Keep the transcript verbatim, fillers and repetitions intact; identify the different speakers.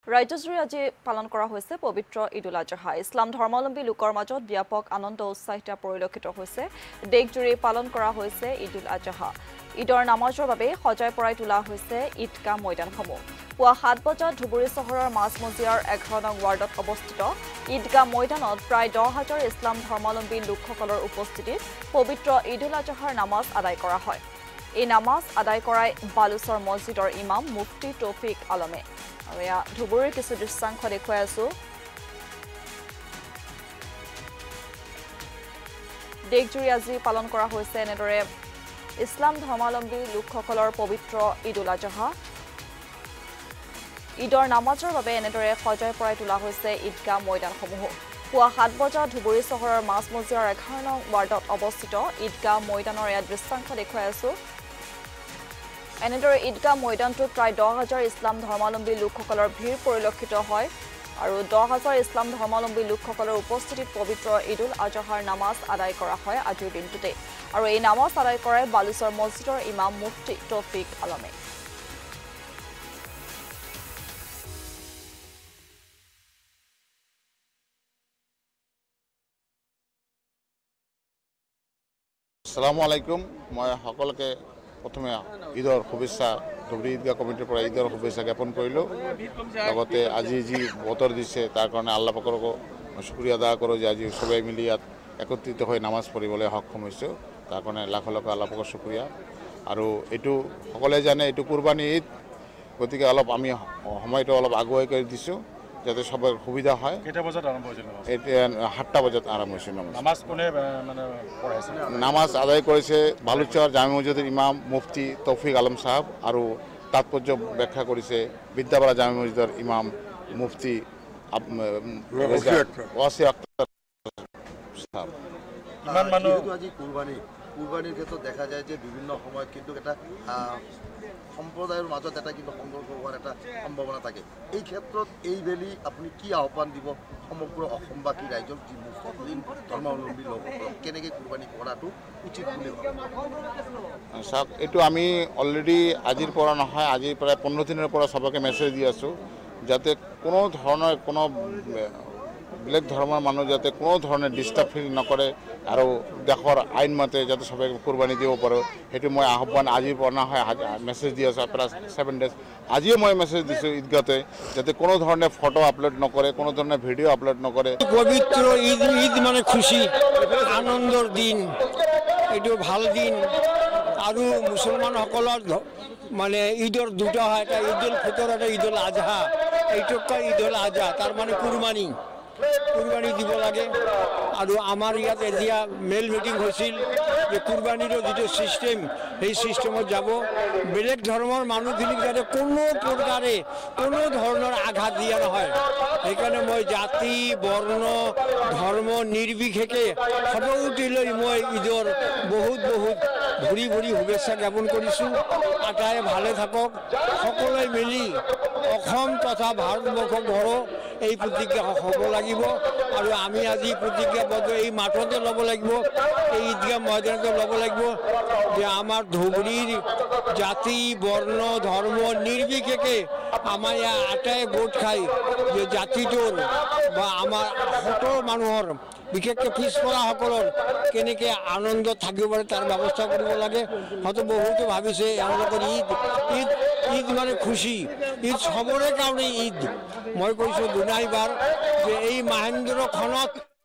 Speaker 1: ৰাজ্যজুৰি আজি পালন কৰা হৈছে পবিত্ৰ ঈদ-উল-আজহ। ইছলাম ধৰ্মাৱলম্বী লোকৰ মাজত ব্যাপক আনন্দ উৎসাহিত পৰিলক্ষিত হৈছে। দেশজুৰি পালন কৰা হৈছে ঈদ-উল-আজহ। ঈদৰ নামাজৰ বাবে সজাই পৰাই তোলা হৈছে ঈদগাহ ময়দানসমূহ। পুৱা সাত বজাত ধুবুৰী চহৰৰ মাজমজিয়াৰ এঘাৰ নং ৱাৰ্ডত অৱস্থিত ঈদগাহ ময়দানত প্ৰায় দহ হাজাৰ ইছলাম ধৰ্মাৱলম্বী লোকসকলৰ উপস্থিতিত পবিত্ৰ ঈদ-উল-আজহৰ নামাজ আদায় কৰা হয়। এই নামাজ আদায় কৰাই বালুচৰ মছজিদৰ ইমাম মুফতি তৌফিক আলমে। আৰু এয়া ধুবুৰীৰ কিছু দৃশ্যাংশ দেখুৱাই আছো। দেশজুৰি আজি পালন কৰা হৈছে এনেদৰে ইছলাম ধৰ্মাৱলম্বী লোকসকলৰ পবিত্ৰ ঈদ-উল-আজহ। ঈদৰ নামাজৰ বাবে এনেদৰে সজাই পৰাই তোলা হৈছে ঈদগাহ ময়দানসমূহ। পুৱা সাত বজাত ধুবুৰী চহৰৰ মাজমজিয়াৰ এঘাৰ নং ৱাৰ্ডত অৱস্থিত ঈদগাহ ময়দানৰ এয়া দৃশ্যাংশ দেখুৱাই আছো। এনেদৰে ঈদগাহ ময়দানটোত প্ৰায় দহ হাজাৰ ইছলাম ধৰ্মাৱলম্বী লোকসকলৰ ভিৰ পৰিলক্ষিত হয় আৰু দহ হাজাৰ ইছলাম ধৰ্মাৱলম্বী লোকসকলৰ উপস্থিতিত পবিত্ৰ ঈদ-উল-আজহৰ নামাজ আদায় কৰা হয় আজিৰ দিনটোতে। আৰু এই নামাজ আদায় কৰাই বালুচৰ মছজিদৰ ইমাম মুফতি তৌফিক আলমে।
Speaker 2: আসসালামু আলাইকুম। মই সকলোকে প্ৰথমে ঈদৰ শুভেচ্ছা ধুবুৰী ঈদগাহ কমিটিৰ পৰা ঈদৰ শুভেচ্ছা জ্ঞাপন কৰিলোঁ। লগতে আজি যি বতৰ দিছে তাৰ কাৰণে আল্লাহ পাকৰকো শুক্ৰিয়া আদা কৰোঁ যে আজি সবাই মিলি ইয়াত একত্ৰিত হৈ নামাজ পঢ়িবলৈ সক্ষম হৈছোঁ। তাৰ কাৰণে লাখ লাখ আল্লাহ পাকৰ শুক্ৰিয়া। আৰু এইটো সকলোৱে জানে এইটো কুৰবানী ঈদ, গতিকে অলপ আমি সময়টো অলপ আগুৱাই কৰি দিছোঁ যাতে সবৰ সুবিধা হয়।
Speaker 3: কেইটা বজাত আৰম্ভ হৈছিল?
Speaker 2: এতিয়া সাতটা বজাত আৰম্ভ হৈছিল নামাজ।
Speaker 3: নামাজ কোনে মানে পঢ়াইছিল?
Speaker 2: নামাজ আদায় কৰিছে বালুচৰ জামে মছজিদৰ ইমাম মুফতি তৌফিক আলম সাহেব আৰু তাৎপৰ্য ব্যাখ্যা কৰিছে বিদ্যাপাৰা জামে মছজিদৰ ইমাম মুফতি ওয়াসি আক্তার সাহেব।
Speaker 4: কিমান মানুহ আজি কুরবানী কুরবানীৰ ক্ষেত্ৰত দেখা যায় যে বিভিন্ন সময়ত কিন্তু এটা সম্প্ৰদায়ৰ মাজত এটা কিন্তু সংঘৰ্ষ হোৱাৰ এটা সম্ভাৱনা থাকে। এই ক্ষেত্ৰত এইবেলি আপুনি কি আহ্বান দিব সমগ্ৰ অসমবাসী ৰাইজক যি মুছলিম ধৰ্মাৱলম্বী লোকসকলক কেনেকৈ কুৰবানী কৰাটো উচিত বুলি ভাবে?
Speaker 2: চাওক, এইটো আমি অলৰেডি আজিৰ পৰা নহয়, আজিৰ প্ৰায় পোন্ধৰ দিনৰ পৰা সবকে মেছেজ দি আছোঁ যাতে কোনো ধৰণৰ কোনো বেলেগ ধৰ্মৰ মানুহ যাতে কোনো ধৰণে ডিষ্টাৰ্ব ফিল নকৰে আৰু দেশৰ আইন মতে যাতে সবে কুৰবানী দিব পাৰোঁ, সেইটো মই আহ্বান আজিৰ পৰা নহয় মেছেজ দি আছোঁ প্ৰায় ছেভেন ডেজ। আজিও মই মেছেজ দিছোঁ ঈদগাহতে যাতে কোনো ধৰণে ফটো আপলোড নকৰে, কোনো ধৰণৰ ভিডিঅ' আপলোড নকৰে।
Speaker 5: পবিত্ৰ ঈদ ঈদ মানে খুশি আনন্দৰ দিন, এইটো ভাল দিন। আৰু মুছলমানসকলৰ মানে ঈদৰ দুটা হয়, এটা ঈদ-উল ফিতৰ, এটা ঈদ-উল-আজহা। এইটোক ঈদ-উল-আজহা তাৰ মানে কুৰবানী কুৰবানী দিব লাগে। আৰু আমাৰ ইয়াত এতিয়া মেল মিটিং হৈছিল যে কুৰবানীৰো যিটো ছিষ্টেম সেই ছিষ্টেমত যাব। বেলেগ ধৰ্মৰ মানুহখিনিক যাতে কোনো প্ৰকাৰে কোনো ধৰণৰ আঘাত দিয়া নহয়। সেইকাৰণে মই জাতি বৰ্ণ ধৰ্ম নিৰ্বিশেষে সকলোটিলৈ মই ঈদৰ বহুত বহুত ভৰি ভৰি শুভেচ্ছা জ্ঞাপন কৰিছোঁ। আটায়ে ভালে থাকক, সকলোৱে মিলি অসম তথা ভাৰতবৰ্ষক গঢ় এই প্ৰতিজ্ঞা হ'ব লাগিব। আৰু আমি আজি প্ৰতিজ্ঞাবদ্ধ এই মাঠতে ল'ব লাগিব, এই ঈদগাহ ময়দানতে ল'ব লাগিব যে আমাৰ ধুবুৰীৰ জাতি বৰ্ণ ধৰ্ম নিৰ্বিশেষে আমাৰ ইয়াৰ আটাই গোট খাই যে জাতিটোৰ বা আমাৰ সকলো মানুহৰ বিশেষকৈ পিছপৰাসকলৰ কেনেকৈ আনন্দত থাকিব পাৰে তাৰ ব্যৱস্থা কৰিব লাগে। হয়তো বহুতো ভাবিছে এওঁলোকৰ ঈদ ঈদ ঈদ মানে খুশি, ঈদ সবৰে কাৰণে ঈদ। মই কৈছোঁ দুনাইবাৰ যে এই মাহেন্দ্ৰখনত